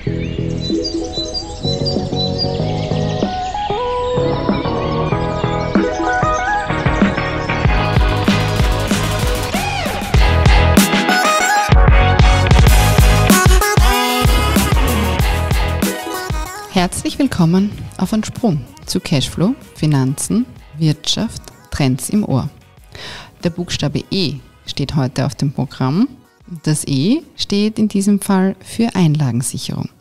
Herzlich willkommen auf einen Sprung zu Cashflow, Finanzen, Wirtschaft, Trends im Ohr. Der Buchstabe E steht heute auf dem Programm. Das E steht in diesem Fall für Einlagensicherung.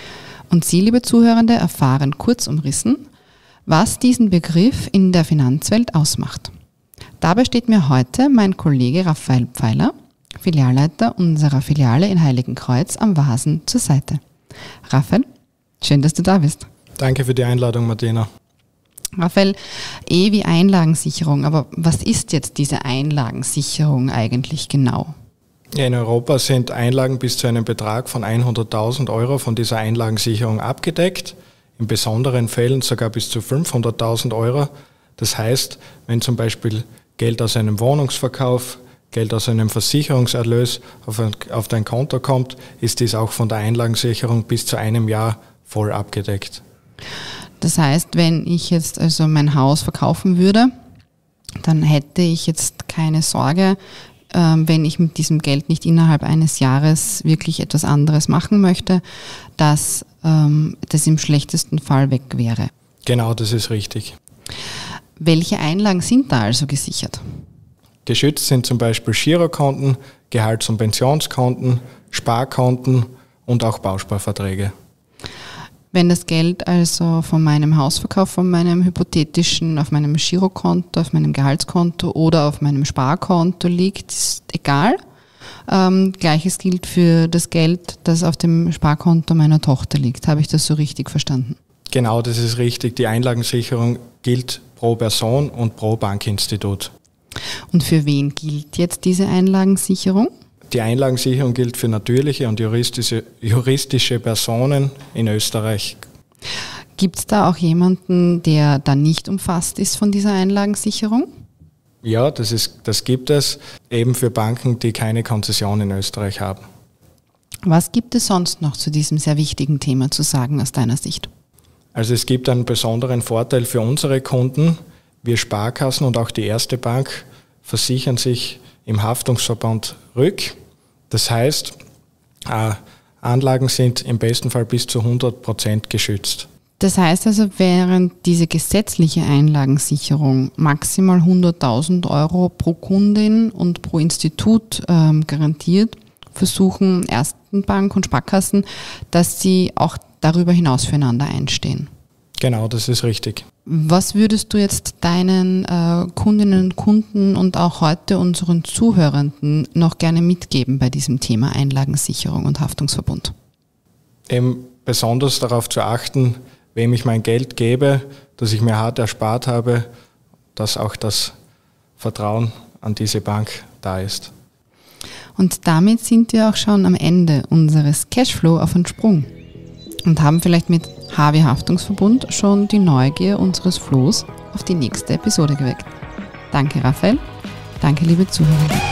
Und Sie, liebe Zuhörende, erfahren kurz umrissen, was diesen Begriff in der Finanzwelt ausmacht. Dabei steht mir heute mein Kollege Raphael Pfeiler, Filialleiter unserer Filiale in Heiligenkreuz am Wasen, zur Seite. Raphael, schön, dass du da bist. Danke für die Einladung, Martina. Raphael, E wie Einlagensicherung, aber was ist jetzt diese Einlagensicherung eigentlich genau? Ja, in Europa sind Einlagen bis zu einem Betrag von 100.000 Euro von dieser Einlagensicherung abgedeckt, in besonderen Fällen sogar bis zu 500.000 Euro. Das heißt, wenn zum Beispiel Geld aus einem Wohnungsverkauf, Geld aus einem Versicherungserlös auf dein Konto kommt, ist dies auch von der Einlagensicherung bis zu einem Jahr voll abgedeckt. Das heißt, wenn ich jetzt also mein Haus verkaufen würde, dann hätte ich jetzt keine Sorge, wenn ich mit diesem Geld nicht innerhalb eines Jahres wirklich etwas anderes machen möchte, dass das im schlechtesten Fall weg wäre. Genau, das ist richtig. Welche Einlagen sind da also gesichert? Geschützt sind zum Beispiel Girokonten, Gehalts- und Pensionskonten, Sparkonten und auch Bausparverträge. Wenn das Geld also von meinem Hausverkauf, von meinem hypothetischen, auf meinem Girokonto, auf meinem Gehaltskonto oder auf meinem Sparkonto liegt, ist egal. Gleiches gilt für das Geld, das auf dem Sparkonto meiner Tochter liegt. Habe ich das so richtig verstanden? Genau, das ist richtig. Die Einlagensicherung gilt pro Person und pro Bankinstitut. Und für wen gilt jetzt diese Einlagensicherung? Die Einlagensicherung gilt für natürliche und juristische Personen in Österreich. Gibt es da auch jemanden, der da nicht umfasst ist von dieser Einlagensicherung? Ja, das gibt es, eben für Banken, die keine Konzession in Österreich haben. Was gibt es sonst noch zu diesem sehr wichtigen Thema zu sagen aus deiner Sicht? Also es gibt einen besonderen Vorteil für unsere Kunden. Wir Sparkassen und auch die Erste Bank versichern sich im Haftungsverband Rück. Das heißt, Anlagen sind im besten Fall bis zu 100% geschützt. Das heißt also, während diese gesetzliche Einlagensicherung maximal 100.000 Euro pro Kundin und pro Institut garantiert, versuchen Erstenbank und Sparkassen, dass sie auch darüber hinaus füreinander einstehen. Genau, das ist richtig. Was würdest du jetzt deinen Kundinnen und Kunden und auch heute unseren Zuhörenden noch gerne mitgeben bei diesem Thema Einlagensicherung und Haftungsverbund? Eben besonders darauf zu achten, wem ich mein Geld gebe, dass ich mir hart erspart habe, dass auch das Vertrauen an diese Bank da ist. Und damit sind wir auch schon am Ende unseres Cashflow auf einen Sprung und haben vielleicht mit HW Haftungsverbund schon die Neugier unseres Flows auf die nächste Episode geweckt. Danke, Raphael. Danke, liebe Zuhörer.